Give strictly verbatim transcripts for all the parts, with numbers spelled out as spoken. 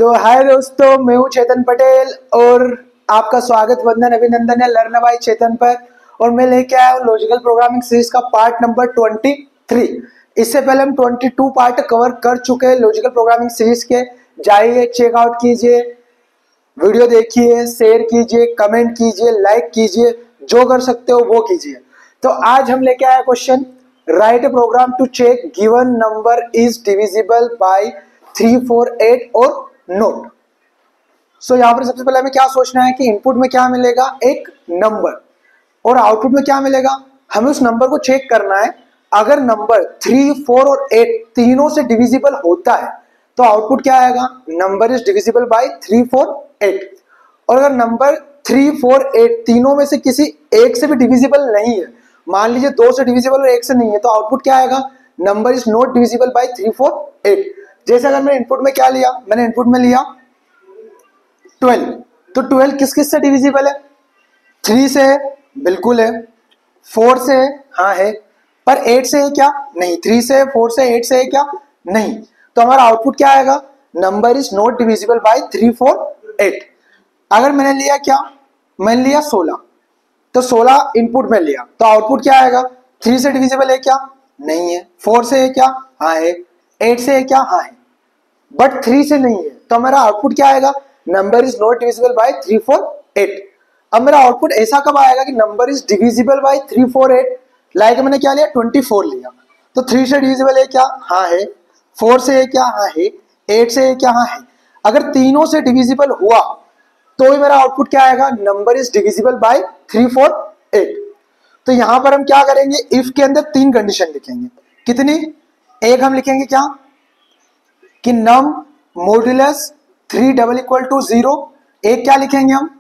तो हाय दोस्तों, मैं हूँ चेतन पटेल और आपका स्वागत वंदन अभिनंदन है लर्न बाय चेतन पर। और मैं लेके आया हूँ लॉजिकल प्रोग्रामिंग सीरीज का पार्ट नंबर तेईस। इससे पहले हम बाईस पार्ट कवर कर चुके हैं लॉजिकल प्रोग्रामिंग सीरीज के। जाइए, चेकआउट कीजिए, वीडियो देखिए, शेयर कीजिए, कमेंट कीजिए, लाइक कीजिए, जो कर सकते हो वो कीजिए। तो आज हम लेके आया question, write a program to check given number is divisible by three four eight or not. So यहाँ पर सबसे पहले हमें क्या सोचना है कि इनपुट में क्या मिलेगा, एक नंबर, और आउटपुट में क्या मिलेगा, हमें उस नंबर को चेक करना है। अगर नंबर थ्री फोर और एट तीनों से डिविजिबल होता है तो आउटपुट क्या आएगा, number is divisible by three four eight. और अगर नंबर थ्री फोर एट तीनों में से किसी एक से भी डिविजिबल नहीं है, मान लीजिए दो से डिविजिबल और एक से नहीं है, तो आउटपुट क्या आएगा, number is not divisible by three four eight. जैसे अगर मैंने इनपुट में क्या लिया, मैंने इनपुट में लिया ट्वेल्व, तो ट्वेल्व किस किस से डिविजिबल है, थ्री से है, बिल्कुल है, फोर से है, हाँ है, पर एट से है क्या, नहीं, थ्री से, फोर से, एट से है क्या, नहीं। तो हमारा आउटपुट क्या आएगा, number is not divisible by three four eight. अगर मैंने लिया क्या, मैंने लिया सोलह, तो सोलह इनपुट में लिया, तो आउटपुट क्या आएगा, थ्री से डिविजिबल है क्या, नहीं है, फोर से है क्या, हाँ है, एट से है क्या, हाँ है, बट थ्री से नहीं है, तो हमारा आउटपुट क्या आएगा, number is not divisible by three four eight. अब मेरा आउटपुट ऐसा कब आएगा कि number is divisible by three four eight. Like मैंने क्या लिया, ट्वेंटी फोर लिया, तो थ्री से डिविजिबल है क्या, हाँ है, फोर से है क्या, हाँ है, एट से है क्या, हाँ है। अगर तीनों से डिविजिबल हुआ तो ही मेरा आउटपुट क्या आएगा, number is divisible by three four eight. तो यहां पर हम क्या करेंगे, इफ के अंदर तीन कंडीशन लिखेंगे। कितनी, एक हम लिखेंगे क्या कि num modulus three double equal to zero. एक क्या लिखेंगे हम,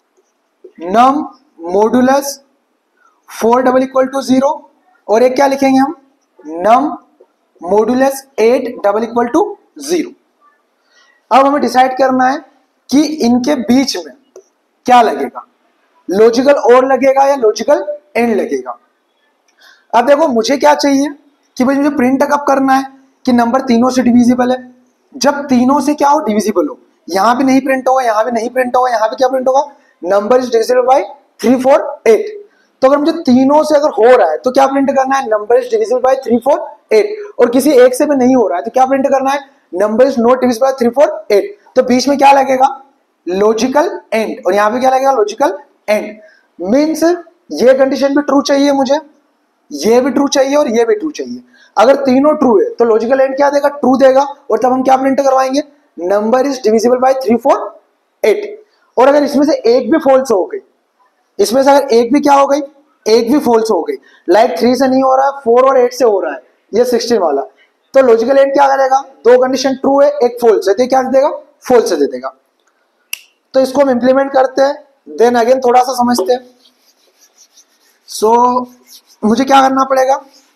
num modulus four double equal to zero. और एक क्या लिखेंगे हम, num modulus eight double equal to zero. अब हमें डिसाइड करना है कि इनके बीच में क्या लगेगा, लॉजिकल और लगेगा या लॉजिकल एंड लगेगा। अब देखो मुझे क्या चाहिए कि भाई मुझे प्रिंट कब करना है कि नंबर तीनों से डिविजिबल है, जब तीनों से क्या हो, डिविजिबल हो। यहां भी नहीं प्रिंट होगा, यहां भी नहीं प्रिंट होगा, यहां भी क्या प्रिंट होगा, number is divisible by three four eight. तो अगर मुझे तीनों से अगर हो रहा है तो क्या प्रिंट करना है, number is divisible by three four eight. और किसी एक से भी नहीं हो रहा है तो क्या प्रिंट करना है, number is not divisible by three four eight. तो बीच में क्या लगेगा, लॉजिकल एंड, और यहां पे क्या लगेगा, लॉजिकल एंड। मींस ये कंडीशन भी ट्रू चाहिए मुझे, ये भी ट्रू चाहिए और ये भी ट्रू चाहिए। अगर तीनों ट्रू है तो लॉजिकल एंड क्या देगा, ट्रू देगा, और तब हम क्या प्रिंट करवाएंगे, number is divisible by three four eight. और अगर इसमें से एक भी फॉल्स हो गई, इसमें से अगर एक भी क्या हो गई, एक भी फॉल्स हो गई, लाइक थ्री से नहीं हो रहा है, फोर और एट से हो रहा है, ये सिक्सटीन वाला, तो लॉजिकल एंड क्या करेगा, दो कंडीशन ट्रू है एक फॉल्स है, तो क्या दे देगा, फॉल्स दे देगा। तो इसको हम इंप्लीमेंट करते हैं, देन अगेन थोड़ा सा समझते हैं। सो so, मुझे क्या करना पड़ेगा,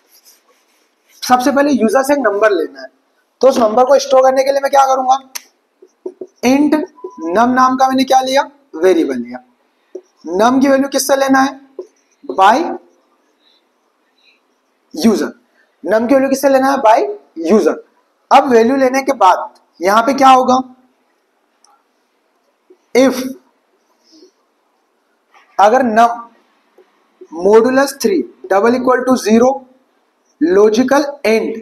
सबसे पहले यूजर से एक नंबर लेना है, तो उस नंबर को स्टोर करने के लिए मैं क्या करूंगा, इंट नम नाम का मैंने क्या लिया, वेरिएबल लिया। नम की वैल्यू किससे लेना है, बाय यूजर। नम की वैल्यू किससे लेना है, बाय यूजर। अब वैल्यू लेने के बाद यहां पे क्या होगा, इफ अगर num modulus three double equal to zero, logical and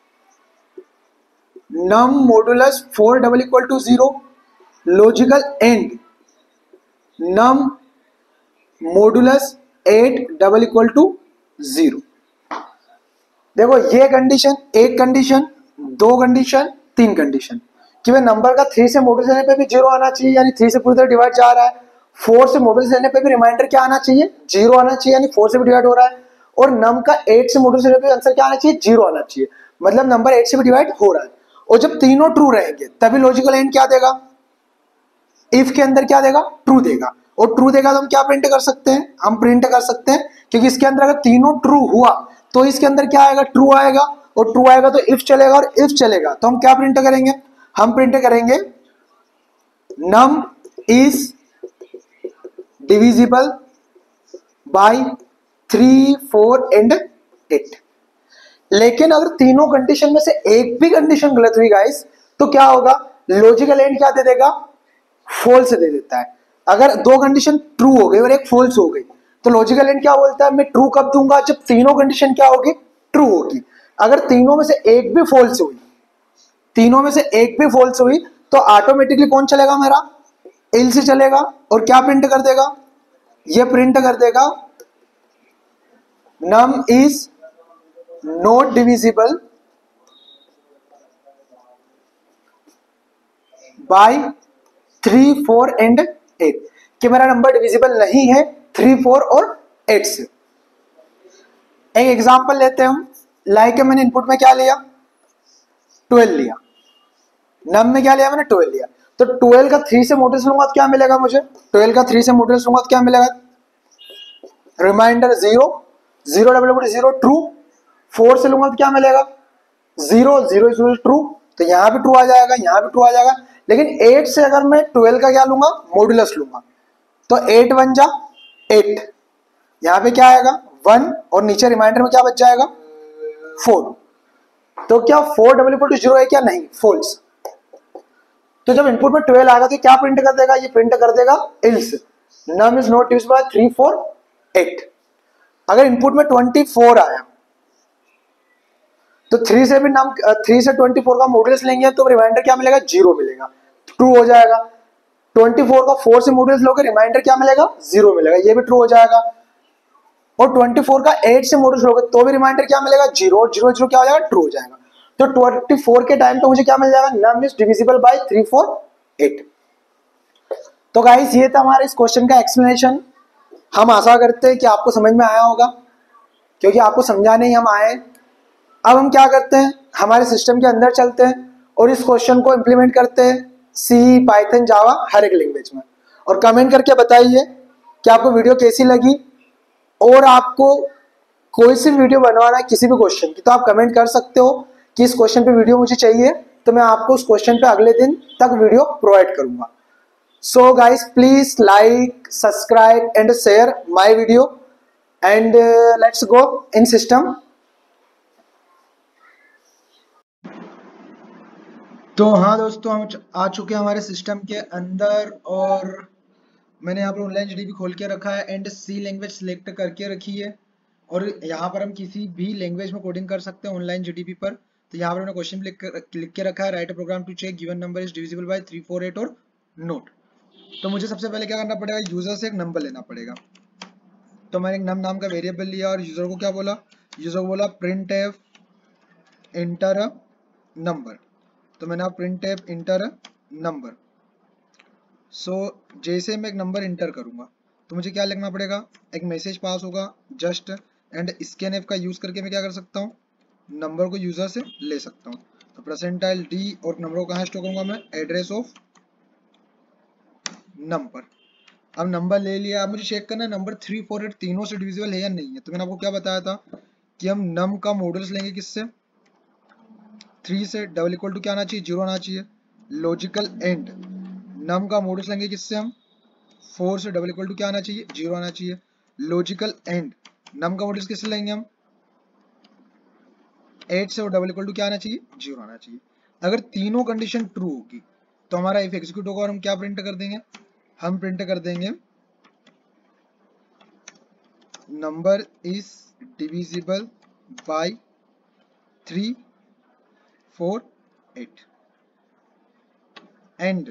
num modulus four double equal to zero, logical and num modulus eight double equal to zero. देखो ये कंडीशन, एक कंडीशन, दो कंडीशन, तीन कंडीशन, कि भाई नंबर का three से modulus लेने पे भी जीरो आना चाहिए, यानी थ्री से पूरी तरह डिवाइड जा रहा है। फोर से मॉड्यूलस लेने पे भी रिमाइंडर क्या आना चाहिए, जीरो आना चाहिए, यानी फोर से भी डिवाइड हो रहा है। और नम का एट से मॉड्यूलस लेने पे आंसर क्या आना चाहिए, जीरो आना चाहिए, मतलब नंबर एट से भी डिवाइड हो रहा है। और जब तीनों ट्रू रहेंगे तभी लॉजिकल एंड क्या देगा, इफ के अंदर क्या देगा, ट्रू देगा। और ट्रू देगा तो हम क्या प्रिंट कर सकते हैं, हम प्रिंट कर सकते हैं, क्योंकि इसके अंदर अगर तीनों ट्रू हुआ तो इसके अंदर क्या आएगा, ट्रू आएगा, और ट्रू आएगा तो इफ चलेगा, और इफ चलेगा तो हम क्या प्रिंट करेंगे, हम प्रिंट करेंगे num is divisible by three four and eight. लेकिन अगर तीनों कंडीशन में से एक भी कंडीशन गलत हुई गाइस, तो क्या होगा, लॉजिकल एंड क्या दे देगा, फॉल्स दे देता है। अगर दो कंडीशन ट्रू हो गई और एक फॉल्स हो गई तो लॉजिकल एंड क्या बोलता है, मैं ट्रू कब दूंगा, जब तीनों कंडीशन क्या होगी, ट्रू होगी। अगर तीनों में से एक भी फॉल्स हुई, तीनों में से एक भी फॉल्स हुई तो ऑटोमेटिकली कौन चलेगा, मेरा एल्स चलेगा। और क्या प्रिंट कर देगा, ये प्रिंट कर देगा num is not divisible by three four and eight, कि मेरा नंबर डिविजिबल नहीं है थ्री फोर और एट से। एक एग्जांपल लेते हैं हम, लाइक मैंने इनपुट में क्या लिया, ट्वेल्व लिया, नम में क्या लिया मैंने, ट्वेल्व लिया। तो ट्वेल्व का थ्री से मॉड्यूलस लूंगा तो क्या मिलेगा मुझे, ट्वेल्व का थ्री से मॉड्यूलस लूंगा तो क्या मिलेगा, remainder zero, zero double double zero true. Four से लूंगा तो क्या मिलेगा, जीरो जीरो इज ट्रू, तो यहां भी ट्रू आ जाएगा, यहां भी ट्रू आ जाएगा। लेकिन एट से अगर मैं ट्वेल्व का क्या लूंगा, मॉड्यूलस लूंगा, तो एट वन जा एट, यहां पे क्या आएगा वन, और नीचे रिमाइंडर में क्या बच जाएगा, फोर। तो क्या four double equal to zero है क्या, नहीं, फॉल्स। तो जब इनपुट में ट्वेल्व आएगा तो क्या प्रिंट कर देगा, ये प्रिंट कर देगा else, num is not divisible by three four eight. अगर इनपुट में ट्वेंटी फोर आया तो थ्री से भी नम थ्री से ट्वेंटी फोर का मॉड्यूलस लेंगे तो रिमाइंडर क्या मिलेगा, जीरो मिलेगा, ट्रू हो जाएगा। ट्वेंटी फोर का फोर से मॉड्यूलस लोगे, रिमाइंडर क्या मिलेगा, जीरो मिलेगा, ये भी ट्रू हो जाएगा। और ट्वेंटी फोर का एट से मॉड्यूलस लोगे तो भी रिमाइंडर क्या मिलेगा, जीरो, और जीरो जीरो क्या हो जाएगा, ट्रू हो जाएगा। तो ट्वेंटी फोर के टाइम पे मुझे क्या मिल जाएगा, num is divisible by three four eight. तो गाइस ये था हमारे इस क्वेश्चन का एक्सप्लेनेशन। हम आशा करते हैं कि आपको समझ में आया होगा, क्योंकि आपको समझाने ही हम आए। अब हम क्या करते हैं, हमारे सिस्टम के अंदर चलते हैं और इस क्वेश्चन को इम्प्लीमेंट करते हैं सी, पाइथन, जावा, हर एक लैंग्वेज में। और कमेंट करके बताइए कि आपको वीडियो कैसी लगी, और आपको कोई सी वीडियो बनवाना है किसी भी क्वेश्चन की तो आप कमेंट कर सकते हो कि इस क्वेश्चन पे वीडियो मुझे चाहिए, तो मैं आपको उस क्वेश्चन पे अगले दिन तक वीडियो प्रोवाइड करूंगा। So guys please like, subscribe and share my video, and let's go in system. तो हाँ दोस्तों, हम आ चुके हैं हमारे सिस्टम के अंदर, और मैंने यहाँ पर ऑनलाइन जीडीपी खोल के रखा है एंड सी लैंग्वेज सिलेक्ट करके रखी है। और यहाँ पर हम किसी भी लैंग्वेज में कोडिंग कर सकते हैं ऑनलाइन जीडीपी पर। तो यहाँ पर मैंने क्वेश्चन लिख लिख के रखा है, write a program to check given number is divisible by three four eight or not. तो मुझे सबसे पहले क्या करना पड़ेगा, यूजर से एक नंबर लेना पड़ेगा। तो मैंने एक नम नाम का वेरिएबल लिया और यूजर को क्या बोला, यूजर को बोला printf enter a number. तो मैंने आप printf enter a number. So जैसे मैं एक नंबर इंटर करूंगा तो मुझे क्या लिखना पड़ेगा, एक मैसेज पास होगा जस्ट, एंड स्कैन एफ का यूज करके मैं क्या कर सकता हूँ, नंबर को यूजर से ले सकता हूँ। तो परसेंटाइल डी, और नंबर को कहाँ स्टोर करूंगा मैं, एड्रेस ऑफ नंबर। अब नंबर ले लिया, अब मुझे चेक करना है नंबर थ्री फोर एट तीनों से डिविजिबल है या नहीं है। तो मैंने आपको क्या बताया था कि हम नम का मॉड्यूलस लेंगे किससे, थ्री से, डबल इक्वल टू क्या आना चाहिए, जीरो आना चाहिए। लॉजिकल एंड नम का मॉड्यूलस लेंगे किससे हम, फोर से, डबल इक्वल टू क्या आना चाहिए, जीरो आना चाहिए। लॉजिकल एंड नम का मॉड्यूलस किससे लेंगे हम, एट से, और डबल इक्वल टू क्या आना चाहिए, जीरो आना चाहिए। अगर तीनों कंडीशन ट्रू होगी तो हमारा इफ एग्जीक्यूट होगा और हम क्या प्रिंट कर देंगे, हम प्रिंट कर देंगे number is divisible by three four eight. And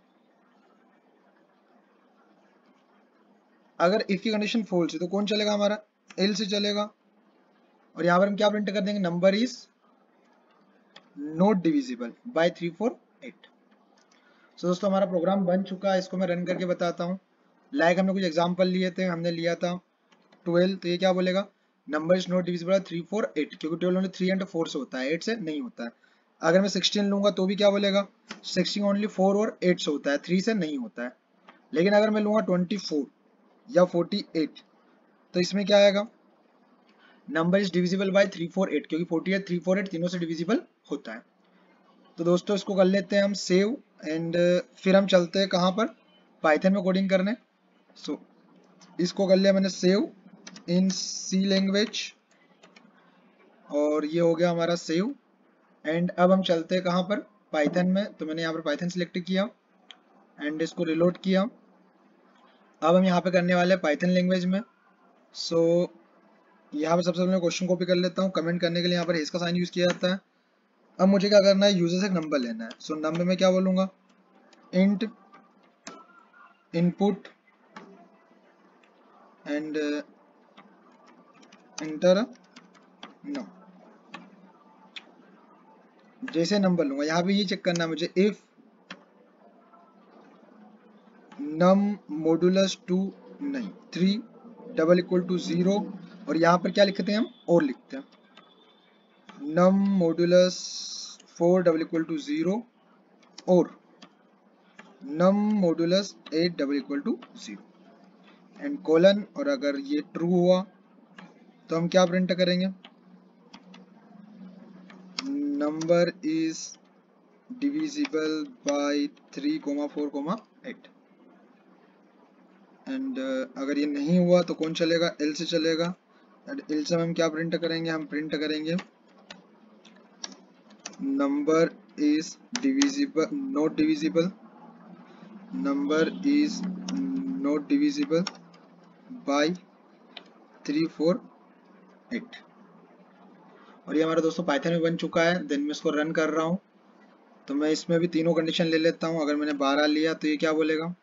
अगर इफ की कंडीशन फॉल्स है तो कौन चलेगा हमारा, एल से चलेगा। और यहां पर हम क्या प्रिंट कर देंगे, number is not divisible by three four eight. So दोस्तों हमारा प्रोग्राम बन चुका है, इसको मैं रन करके बताता हूँ। लाइक हमने कुछ एग्जांपल लिए थे, हमने लिया था ट्वेल्व, तो ये क्या बोलेगा, number is not divisible by three four eight, क्योंकि twelve only three and four से होता है, एट से नहीं होता है। अगर मैं सिक्सटीन लूंगा तो भी क्या बोलेगा, सिक्सटीन ओनली फोर और एट से होता है, थ्री से नहीं होता है। लेकिन अगर मैं लूंगा ट्वेंटी फोर या फोर्टी एट तो इसमें क्या आएगा, number is divisible by three four eight, क्योंकि forty eight, three four eight तीनों से डिविजिबल होता है। तो दोस्तों इसको कर लेते हैं हम सेव, एंड फिर हम चलते हैं कहाँ पर, पाइथन में कोडिंग करने। सो so, इसको कर लिया मैंने सेव इन सी लैंग्वेज, और ये हो गया हमारा सेव। एंड अब हम चलते हैं कहाँ पर, पाइथन में, तो मैंने यहाँ पर पाइथन सिलेक्ट किया एंड इसको रिलोड किया। अब हम यहाँ पे करने वाले हैं पाइथन लैंग्वेज में। सो so, यहाँ पे सबसे पहले मैं क्वेश्चन कॉपी कर लेता हूँ। कमेंट करने के लिए यहाँ पर हेज का साइन यूज किया जाता है। अब मुझे क्या करना है, यूजर से एक नंबर लेना है। सो so, नंबर में क्या बोलूँगा, int input and enter no, जैसे नंबर लूंगा। यहाँ पे ये चेक करना है मुझे, इफ नम मॉडुलस टू नहीं three double equal to zero, और यहाँ पर क्या लिखते हैं हम, और लिखते हैं num modulus four double equal to zero और num modulus eight double equal to zero and colon. और अगर ये ट्रू हुआ तो हम क्या प्रिंट करेंगे, number is divisible by three comma four comma eight. And अगर ये नहीं हुआ तो कौन चलेगा, एल से चलेगा। एंड एल से हम क्या प्रिंट करेंगे, हम प्रिंट करेंगे number is divisible not divisible, number is not divisible by three four eight. और ये हमारा दोस्तों पाइथन में बन चुका है। देन मैं इसको रन कर रहा हूँ, तो मैं इसमें भी तीनों कंडीशन ले लेता हूँ। अगर मैंने बारह लिया तो ये क्या बोलेगा,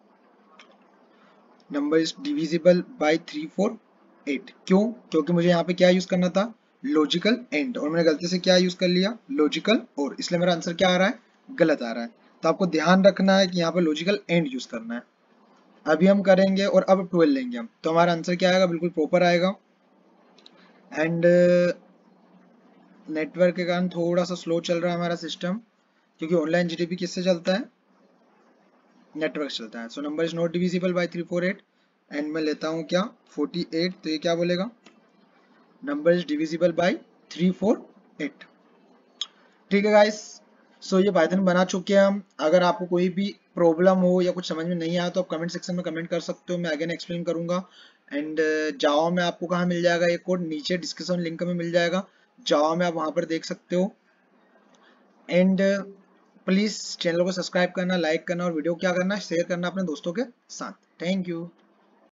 number is divisible by three four eight. क्यों, क्योंकि मुझे यहाँ पे क्या यूज करना था, लॉजिकल एंड, और मैंने गलती से क्या यूज कर लिया, लॉजिकल और, इसलिए मेरा आंसर क्या आ रहा है, गलत आ रहा है। तो आपको ध्यान रखना है कि यहाँ पे लॉजिकल एंड यूज करना है। अभी हम करेंगे और अब ट्वेल्व लेंगे हम, तो हमारा आंसर क्या आएगा, बिल्कुल प्रॉपर आएगा। एंड नेटवर्क के कारण थोड़ा सा स्लो चल रहा है हमारा सिस्टम, क्योंकि ऑनलाइन जीडीपी किससे चलता है, नेटवर्क चलता है। So number is not divisible by three four eight and मैं लेता हूँ क्या फोर्टी एट, तो ये क्या बोलेगा, number is divisible by three four eight. ठीक है गाइस, सो ये पाइथन बना चुके हैं हम। अगर आपको कोई भी प्रॉब्लम हो या कुछ समझ में नहीं आया तो आप कमेंट सेक्शन में कमेंट कर सकते हो, मैं अगेन एक्सप्लेन करूंगा। एंड जावा में आपको कहाँ मिल जाएगा ये कोड, नीचे डिस्क्रिप्शन लिंक में मिल जाएगा, जावा में आप वहां पर देख सकते हो। एंड प्लीज चैनल को सब्सक्राइब करना, लाइक करना और वीडियो क्या करना, शेयर करना अपने दोस्तों के साथ। Thank you.